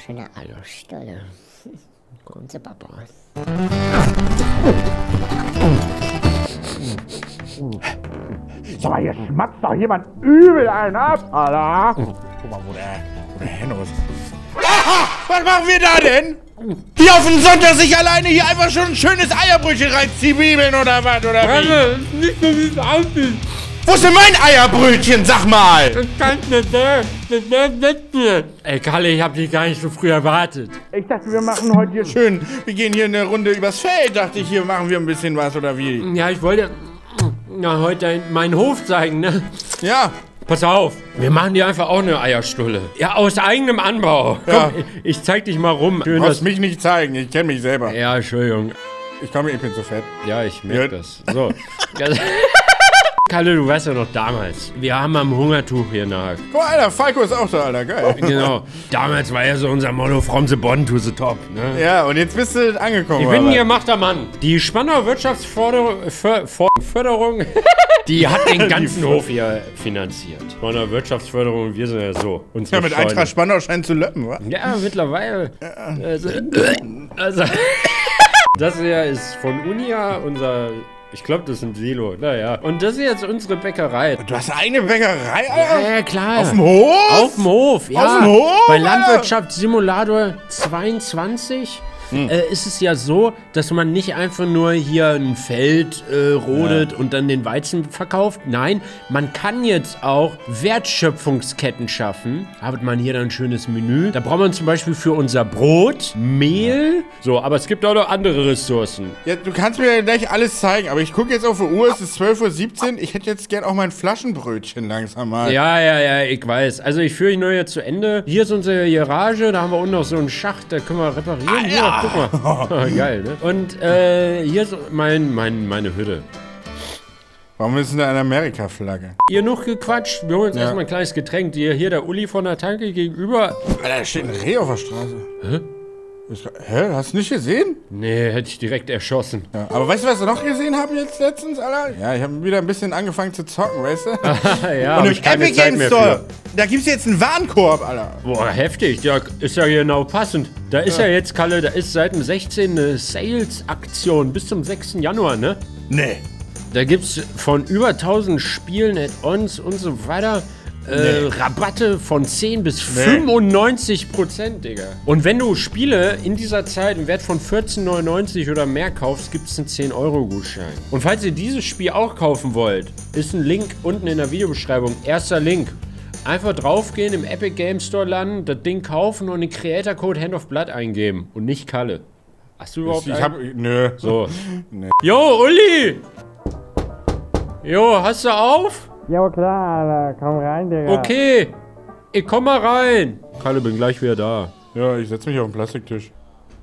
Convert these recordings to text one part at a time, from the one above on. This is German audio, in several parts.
schöne Eierstelle. Kommen Sie, Papa. Sag mal, hier schmatzt doch jemand übel einen ab, Alter. Guck mal, wo der Henno ist. Aha! Was machen wir da denn? Hier auf den Sonntag sich alleine hier einfach schon ein schönes Eierbrötchen reinzwiebeln oder was, oder wie? Nicht so, wie es aussieht. Wo ist denn mein Eierbrötchen, sag mal? Das kannst nicht sein. Das wäre nicht. Ey, Kalle, ich hab dich gar nicht so früh erwartet. Ich dachte, wir machen heute hier schön. Wir gehen hier eine Runde übers Feld. Dachte ich, hier machen wir ein bisschen was, oder wie? Ja, ich wollte heute meinen Hof zeigen, ne? Ja. Pass auf, wir machen dir einfach auch eine Eierstulle. Ja, aus eigenem Anbau. Ja. Komm, ich zeig dich mal rum. Du musst mich nicht zeigen, ich kenne mich selber. Ja, Entschuldigung. Ich bin zu fett. Ja, ich merke das. So. Kalle, du weißt ja noch damals. Wir haben am Hungertuch hier nach. Guck mal, Alter, Falco ist auch da, Alter, geil. Genau. Damals war ja so unser Motto, from the bottom to the top, ne? Ja, und jetzt bist du angekommen. Ich bin ein gemachter Mann. Die Spandauer Wirtschaftsförderung, die hat den ganzen Hof hier finanziert. Spandauer Wirtschaftsförderung, wir sind ja so. Ja, mit Eintracht Spandau scheint zu löppen, wa? Ja, mittlerweile. Also das hier ist von Unia, unser... Ich glaube, das ist ein Silo. Naja. Und das ist jetzt unsere Bäckerei. Du hast eine eigene Bäckerei, Alter? Ja, klar. Auf dem Hof? Auf dem Hof, ja. Auf dem Hof? Bei Alter? Landwirtschaftssimulator 22 ist es ja so, dass man nicht einfach nur hier ein Feld rodet und dann den Weizen verkauft. Nein, man kann jetzt auch Wertschöpfungsketten schaffen. Hat man hier dann ein schönes Menü. Da braucht man zum Beispiel für unser Brot Mehl. So, aber es gibt auch noch andere Ressourcen. Ja, du kannst mir ja gleich alles zeigen, aber ich gucke jetzt auf die Uhr, es ist 12:17 Uhr. Ich hätte jetzt gern auch mein Flaschenbrötchen langsam mal. Ja, ich weiß. Also ich führe dich nur jetzt zu Ende. Hier ist unsere Garage, da haben wir unten noch so einen Schacht, da können wir reparieren. Hier, guck mal. Geil, ne? Und hier ist meine Hütte. Warum ist denn da eine Amerika-Flagge? Ihr noch gequatscht? Wir holen uns erstmal ein kleines Getränk. Hier der Uli von der Tanke gegenüber. Alter, da steht ein Reh auf der Straße. Hä? Hast du nicht gesehen? Nee, hätte ich direkt erschossen. Ja, aber weißt du, was ich noch gesehen habe jetzt letztens, Alter? Ja, ich habe wieder ein bisschen angefangen zu zocken, weißt du? Ja, und im ich keine Epic Zeit Games mehr Store, da gibt's jetzt einen Warenkorb, Alter. Boah, heftig. Ja, ist ja genau passend. Da ist ja jetzt, Kalle, da ist seit dem 16. eine Sales-Aktion bis zum 6. Januar, ne? Nee. Da gibt's von über 1000 Spielen, Add-ons und so weiter Rabatte von 10 bis 95%, Digga. Und wenn du Spiele in dieser Zeit im Wert von 14,99 oder mehr kaufst, gibt es einen 10-Euro-Gutschein. Und falls ihr dieses Spiel auch kaufen wollt, ist ein Link unten in der Videobeschreibung. Erster Link. Einfach draufgehen, im Epic Games Store landen, das Ding kaufen und den Creator-Code Hand of Blood eingeben. Und nicht Kalle. Hast du überhaupt Nö. So. Nee. Jo, Uli! Jo, hast du auf? Jo, klar, Alter. Komm rein, Digga. Okay, ich komm mal rein. Kalle, bin gleich wieder da. Ja, ich setz mich auf den Plastiktisch.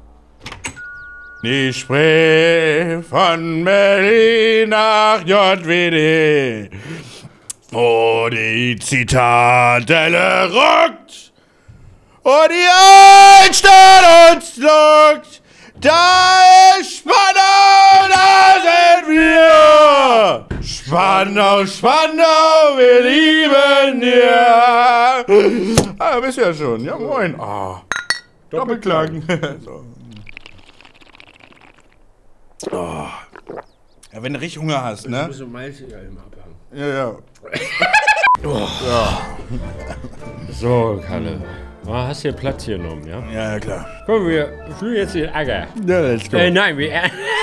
Ich sprich von Berlin nach JWD, wo die Zitadelle rockt und die Altstadt uns lockt. Da ist Spandau, da sind wir! Spandau, Spandau, wir lieben dir! Ah, bist du ja schon. Ja, moin. Ah, Doppelklang. So. Oh. Ja, wenn du richtig Hunger hast, ne? So malziger im Abhang. Ja. Oh. Ja. So, Kalle. Hast du hier Platz hier genommen, ja? Ja, klar. Komm, wir fliegen jetzt den Acker. Ja, let's go. Nein, wir...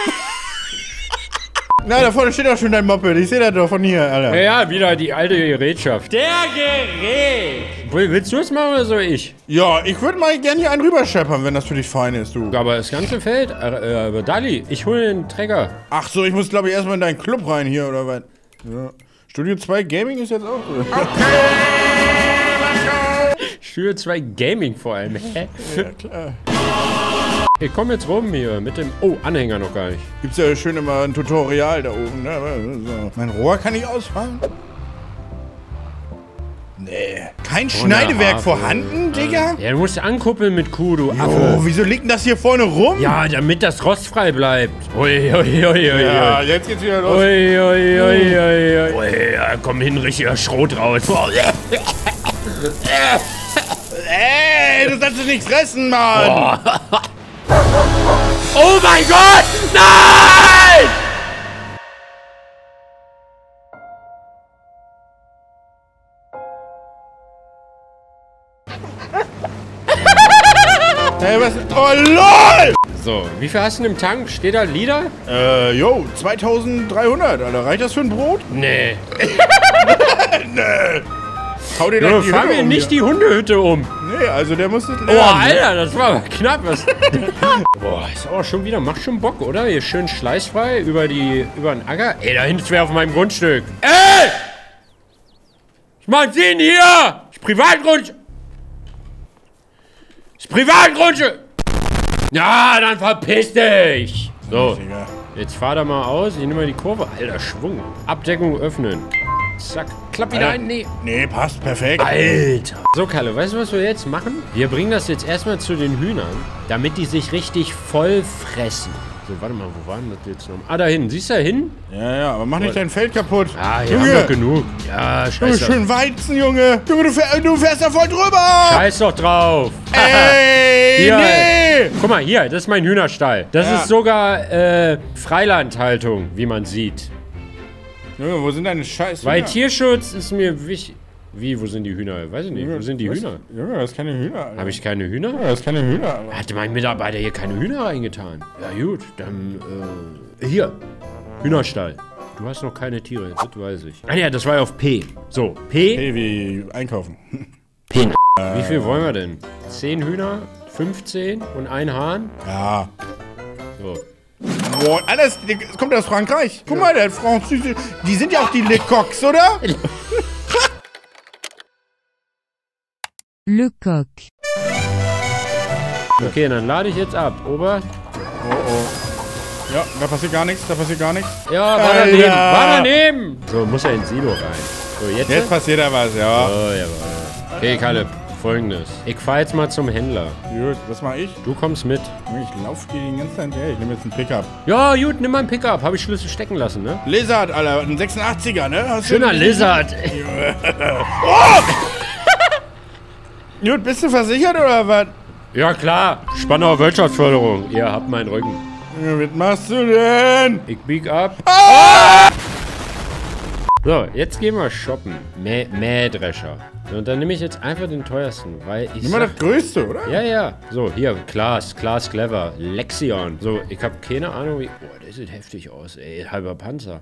Na, da vorne steht auch schon dein Moped. Ich sehe das doch von hier, Alter. Ja, wieder die alte Gerätschaft. Der Gerät! Willst du es machen oder soll ich? Ja, ich würde mal gerne hier einen rüberscheppern, wenn das für dich fein ist, du. Aber das ganze Feld? Dali, ich hole den Trecker. Ach so, ich muss, glaube ich, erstmal in deinen Club rein hier, oder was? Ja. Studio 2 Gaming ist jetzt auch so. Okay! Studio 2 Gaming vor allem, hä? Ja, klar. Ich komme jetzt rum hier mit dem... Oh, Anhänger noch gar nicht. Gibt's ja schön immer ein Tutorial da oben, ne? So. Mein Rohr kann ich ausfahren? Nee. Kein Schneidewerk vorhanden, Digga? Ja, du musst ankuppeln mit Kuh, du Affe. Oh, wieso liegt denn das hier vorne rum? Ja, damit das rostfrei bleibt. Ui. Ja, jetzt geht's wieder los. Ui. Ja, komm hin, richtiger Schrot raus. ey, du sollst nicht fressen, Mann! Oh mein Gott! Nein! Hey, was? Oh, LOL! So, wie viel hast du im Tank? Steht da Lieder? 2300, Alter. Reicht das für ein Brot? Nee. Nee. Hau dir Junge, die fahr Hütte mir um nicht hier. die Hundehütte um. Nee, also der muss das lernen. Boah, Alter, das war aber knapp. Was? Boah, ist auch schon wieder, macht schon Bock, oder? Hier schön schleißfrei über den Acker. Ey, da hinten wäre auf meinem Grundstück. Ey! Was machen Sie denn hier? Das ist Privatgrundstück. Das ist Privatgrundstück. Ja, dann verpiss dich. So, Digga. jetzt fahr da mal aus. Ich nehme mal die Kurve. Alter, Schwung. Abdeckung öffnen. Zack. Klapp wieder ein. Nee. Nee, passt perfekt. Alter. So, Kalle, weißt du, was wir jetzt machen? Wir bringen das jetzt erstmal zu den Hühnern, damit die sich richtig voll fressen. So, warte mal, wo waren das jetzt noch? Ah, da hinten. Siehst du da hin? Ja, aber mach nicht dein Feld kaputt. Ah, hier haben wir genug. Ja, Junge, scheiß schön Weizen, Junge. Junge, du fährst da voll drüber. Scheiß doch drauf. Ey, Hier, nee. Guck mal, hier, das ist mein Hühnerstall. Das Ja. ist sogar Freilandhaltung, wie man sieht. Junge, wo sind deine Scheiße? Weil Tierschutz ist mir wichtig. Wie, wo sind die Hühner? Weiß ich nicht. Wo sind die Hühner? Junge, das ist keine Hühner, Alter. Habe ich keine Hühner? Junge, das ist keine Hühner, Alter. Hat mein Mitarbeiter hier keine Hühner reingetan? Ja gut, dann, hier. Hühnerstall. Du hast noch keine Tiere, das weiß ich. Ah ja, das war ja auf P. So, P. Hey, wie einkaufen. P. Wie viel wollen wir denn? 10 Hühner, 15 und ein Hahn? Ja. So. Boah, alles, das kommt aus Frankreich. Guck mal, der Französische. Die sind ja auch die Le Coqs, oder? Le Coq. Okay, dann lade ich jetzt ab. Ober. Oh, oh. Ja, da passiert gar nichts, da passiert gar nichts. Ja, war Alter. daneben, war daneben. So, muss er ins Silo rein. So, jetzt? Jetzt passiert da was, ja. Oh, jawohl. Okay, Kalle, folgendes. Ich fahr jetzt mal zum Händler. Gut, was mach ich? Du kommst mit. Ich lauf hier den ganzen Tag hinterher. Ich nehme jetzt einen Pickup. Ja, gut, nimm mal einen Pickup. Habe ich Schlüssel stecken lassen, ne? Lizard, Alter, ein 86er, ne? Hast du- Schöner Lizard. Gut, bist du versichert oder was? Ja, klar. Spannauer Wirtschaftsförderung. Ihr habt meinen Rücken. Ja, was machst du denn? Ich bieg ab. So, jetzt gehen wir shoppen. Mähdrescher. So, und dann nehme ich jetzt einfach den teuersten, weil ich Nimm mal das Größte, oder? ja, ja. So, hier, Klaas Clever, Lexion. So, ich habe keine Ahnung wie... Boah, der sieht heftig aus, ey. Halber Panzer.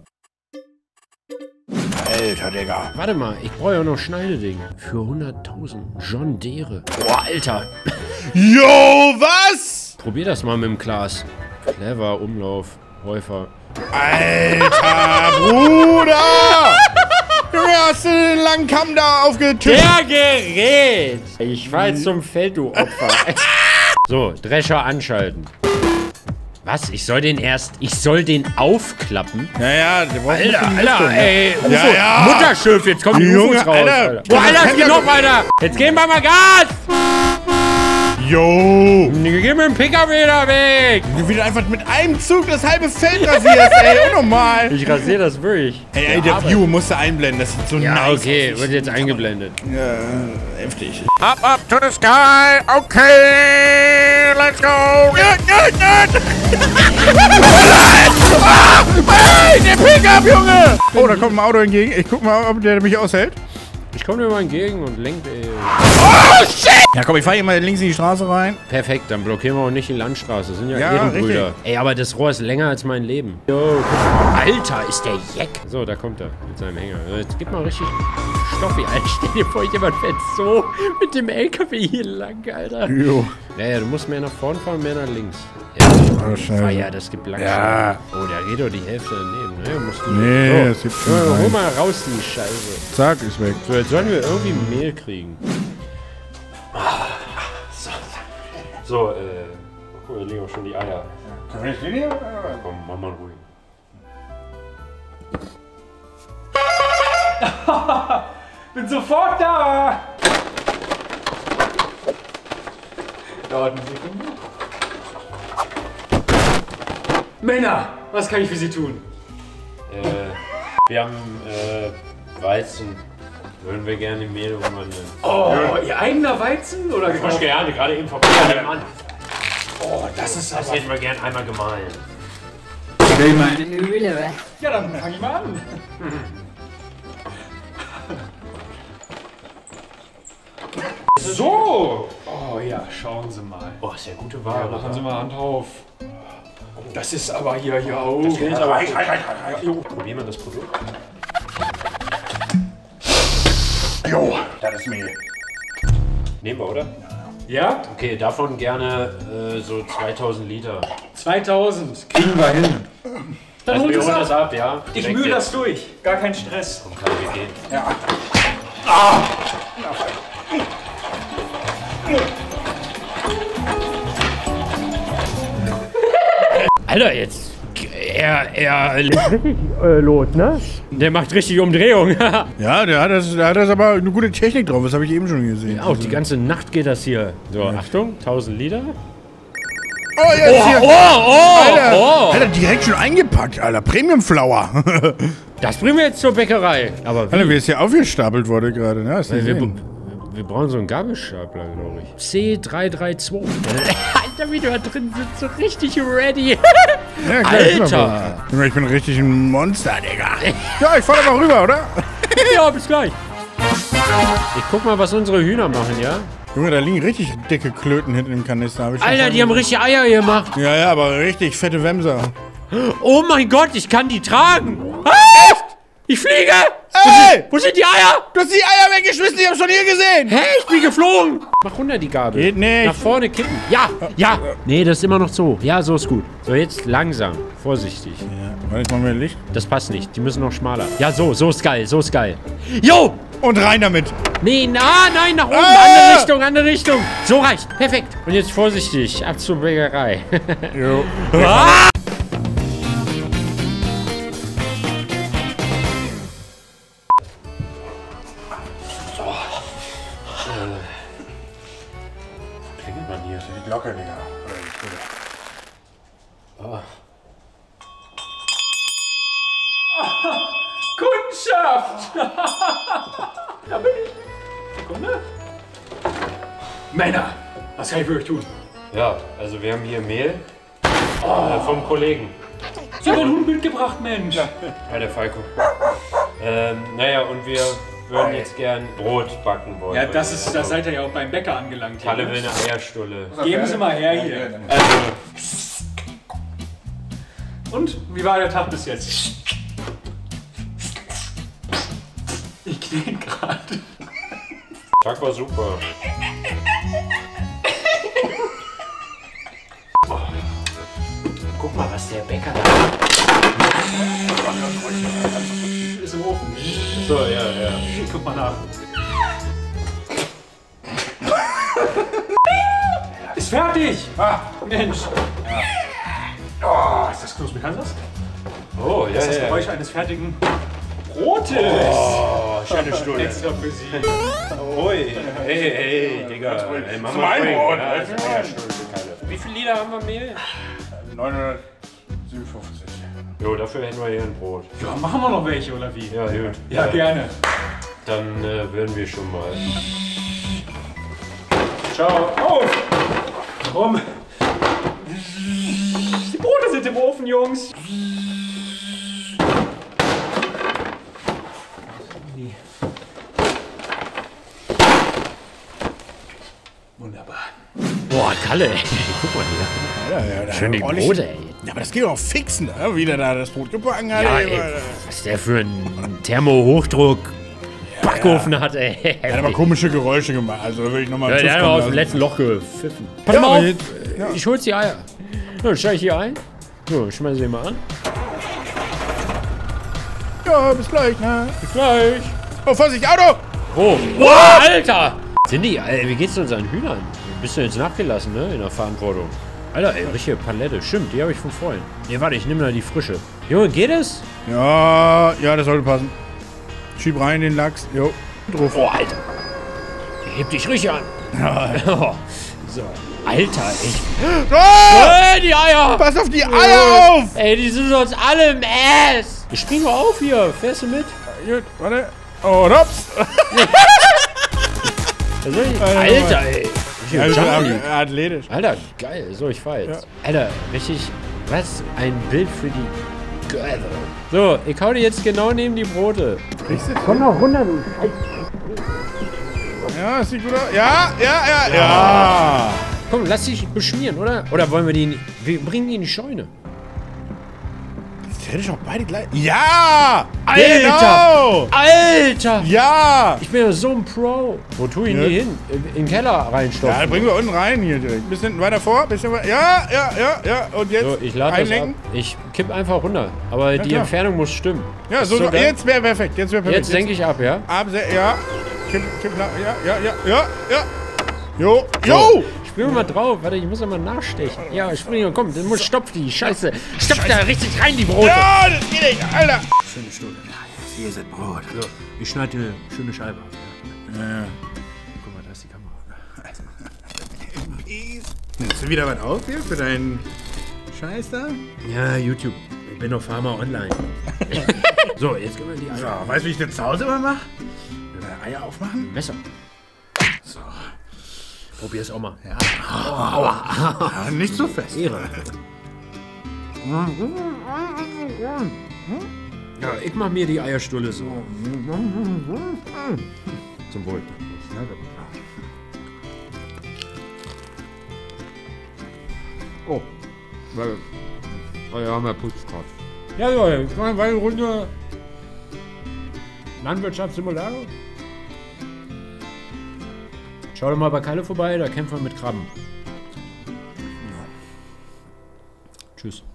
Alter, Digga. Warte mal, ich brauche ja noch Schneideding. Für 100.000. John Deere. Boah, Alter. Jo, was? Probier das mal mit dem Klaas. Clever, Umlauf, Häufer. Alter, Bruder! Junge, hast du den langen Kamm da aufgetürmt? Der Gerät! Ich fahr jetzt zum Feld, du Opfer. So, Drescher anschalten. Was? Ich soll den aufklappen? Naja, der braucht Alter, ey. Ufo, Ja, ja. Mutterschiff, jetzt kommen die Junge, UFOs raus. Alter. Boah, Alter, es geht noch weiter. Jetzt geben wir mal Gas. Jo! Gib mir den Pickup wieder weg. Wie du einfach mit einem Zug das halbe Feld rasierst, ey, unnormal. Ich rasiere das wirklich. Ey, der View musst du einblenden, das sieht so Ja, nice okay, aus. wird jetzt eingeblendet. Ja, heftig. Up to the sky. Okay, let's go. Hey, der Pickup, Junge! Oh, da kommt ein Auto entgegen. Ich guck mal, ob der mich aushält. Ich komme dir mal entgegen und lenk. Oh, shit! Ja, komm, ich fahr hier mal links in die Straße rein. Perfekt, dann blockieren wir auch nicht die Landstraße. Das sind ja, Ja, Ehrenbrüder. richtig. Ey, aber das Rohr ist länger als mein Leben. Jo, guck mal. Alter, ist der Jeck. So, da kommt er mit seinem Hänger. Jetzt gib mal richtig Stoffi, Alter. Stell dir vor, jemand fährt so mit dem LKW hier lang, Alter. Jo. Ja, du musst mehr nach vorn fahren, mehr nach links. Ja, Oh, scheiße. ah, ja, das gibt lang. Ja. Oh, da geht doch die Hälfte daneben. Ne? Musst du Nee, das so. gibt Ja, schon hol rein. mal raus, die Scheiße. Zack, ist weg. So, jetzt sollen wir irgendwie Mehl kriegen. So, guck mal, hier liegen auch schon die Eier. Kann ich den hier? Komm, mach mal ruhig. Bin sofort da! Dauert eine Sekunde. Männer, was kann ich für Sie tun? Wir haben Weizen. Würden wir gerne in Mehl umwandeln. Oh, ihr eigener Weizen oder Ich gerne, gerade eben vorbei. Oh, das ist Das hätten wir gern einmal gemahlen. Ja, dann fang ich mal an. So! Oh ja, schauen Sie mal. Oh, ist ja gute Ja, Ware. machen Sie mal Hand auf. Das ist aber hier auch. Probieren wir das Produkt. Jo, das ist Mehl. Nehmen wir, oder? Ja? Okay, davon gerne so 2000 Liter. 2000. Kriegen wir hin. Dann Also holt wir es holen das ab. ab, ja? Ich Direkt mühe jetzt. das durch. Gar kein Stress. Komm, kann wir gehen. Alter, jetzt. Er los, ne? Der macht richtig Umdrehung. Ja, der hat das aber eine gute Technik drauf. Das habe ich eben schon gesehen. Auch die ganze Nacht geht das hier. So, Achtung, 1000 Liter. Oh, jetzt hier. Alter, Oh! Alter, direkt schon eingepackt, Alter. Premium Flour. Das bringen wir jetzt zur Bäckerei. Aber Alter, wie es hier aufgestapelt wurde gerade, ne? Hast du gesehen? wir brauchen so einen Gabelstapler, glaube ich. C332. Alter, wie du da drin sitzt, so richtig ready. Ja, klar, Alter! Junge, ich bin richtig ein Monster, Digga. Ja, ich fahr doch mal rüber, oder? Ja, bis gleich. Ich guck mal, was unsere Hühner machen, ja? Junge, da liegen richtig dicke Klöten hinten im Kanister. Hab ich schon Alter, die haben richtig Eier gemacht. Ja, ja, aber richtig fette Wemser. Oh mein Gott, ich kann die tragen. Ah! Echt? Ich fliege. Ey! Wo sind die Eier? Du hast die Eier weggeschmissen, ich hab's schon hier gesehen. Hä, ich bin geflogen. Mach runter die Gabel. Geht nicht. Nach vorne kippen. Ja, ja. Nee, das ist immer noch so. Ja, so ist gut. So, jetzt langsam. Vorsichtig. Ja, warte, jetzt machen wir Licht. Das passt nicht. Die müssen noch schmaler. Ja, so ist geil. So ist geil. Jo! Und rein damit. Nee, nein, nach oben. Ah! Andere Richtung. So reicht. Perfekt. Und jetzt vorsichtig. Ab zur Bäckerei. Jo. Ah! Klingelt man hier? Die Glocke, Digga. Kundschaft! Da bin ich. Sekunde. Männer, was kann ich für euch tun? Ja, also wir haben hier Mehl vom Kollegen. Ich habe ein Huhn mitgebracht, Mensch. Ja, der Falco. Naja, und wir würden jetzt gern Brot backen wollen. Ja, da seid ihr ja auch beim Bäcker angelangt. Kalle will eine Eierstulle. Geben Sie mal her hier. Und, wie war der Tag bis jetzt? Ich knie gerade. Tag war super. Oh. Guck mal, was der Bäcker da macht. Ist im Ofen. So, ja. Guck mal nach. Ist fertig! Mensch! Oh, ist das knusprig? Kannst du das? Oh, ja, Das ist das ja. Geräusch eines fertigen Brotes! Oh, schöne Stulle. Extra für Sie. Ui, hey, Digga. Ey, Mama, mein ruhig. Brot. Ja, das ist eine Eierstunde, Kalle. Wie viele Liter haben wir Mehl? 957. Jo, dafür hätten wir hier ein Brot. Ja, machen wir noch welche, oder wie? Ja, gut. Ja, gerne. Dann würden wir schon mal. Ciao. Auf! Warum? Die Brote sind im Ofen, Jungs. Wunderbar. Boah, Kalle, ey. Guck mal hier. Ja, Schön die ordentlich- Brote, ey. Ja, aber das geht auch fix, ne? Wie der da das Brot gebacken hat. Ja, ey. ey, was der für ein Thermohochdruck Backofen hat, ey. Der hat aber komische Geräusche gemacht. Also will ich nochmal Ja, der hat aber aus dem letzten Loch gepfiffen. Pass Ja, mal aber auf, jetzt- ja. ich hol's die Eier. Ja, dann steig ich hier ein. So, schmeiß sie mal an. Ja, bis gleich, ne? Bis gleich. Oh, Vorsicht, Auto! Oh, wow, Alter! Cindy, ey, wie geht's unseren Hühnern? Bist du jetzt nachgelassen, ne, in der Verantwortung? Alter, ey, richtige Palette. Stimmt, die habe ich von vorhin. Nee, warte, ich nehme da die frische. Junge, geht es? Ja, das sollte passen. Schieb rein den Lachs. Jo, drauf. Oh, Alter. Heb dich richtig an. Oh, so. Alter, echt. Oh, Die Eier! pass auf die Eier auf! Ey, die sind uns alle im Ass. Ich spring mal auf hier. Fährst du mit? Gut, warte. Und ups. Alter, ey. Athletisch. Alter, geil. So, ich fahr jetzt. Ja. Alter, richtig. Was? Ein Bild für die Götter. So, ich hau dir jetzt genau neben die Brote. Komm noch runter, du Scheiß. Ja, sieht gut aus. Ja. Komm, lass dich beschmieren, oder? Oder wollen wir die... Wir bringen die in die Scheune. Das hätte ich auch beide gleich... Ja! Alter! Genau! Alter! Ja! Ich bin ja so ein Pro. Wo tue ich ihn die hin? In den Keller reinstopfen. Ja, bringen wir unten rein hier direkt. Bisschen weiter vor, bisschen weiter... Ja. Und jetzt So, ich lade das ab. Ich kipp einfach runter. Aber die klar. Entfernung muss stimmen. Ja, so jetzt wäre perfekt. Jetzt senke ich ab, ja? Ja. Kipp nach... Ja. Jo! Spring mal drauf, warte, ich muss ja mal nachstechen. Ja, spring, komm, dann muss stopf die Scheiße. Stopf da richtig rein, die Brote. Ja, das geht nicht, Alter. Schöne Stunde. Ja, hier ist das Brot. So, ich schneide dir eine schöne Scheibe ab. Ja. Guck mal, da ist die Kamera. Nimmst du wieder was auf hier für deinen Scheiß da? Ja, YouTube. Ich bin auf Pharma Online. So, jetzt können wir die Eier. So, weißt du, wie ich das zu Hause immer mache? Eier aufmachen? Messer. So. Probier's auch mal. Ja. Ja, nicht so fest. Ehre. Ja, ich mach mir die Eierstulle so. Zum Wohl. Oh. Weil haben wir Putzkraft. Ja, Leute, ich mache eine Runde Landwirtschaftssimulator. Schau doch mal bei Kalle vorbei, da kämpfen wir mit Krabben. Tschüss.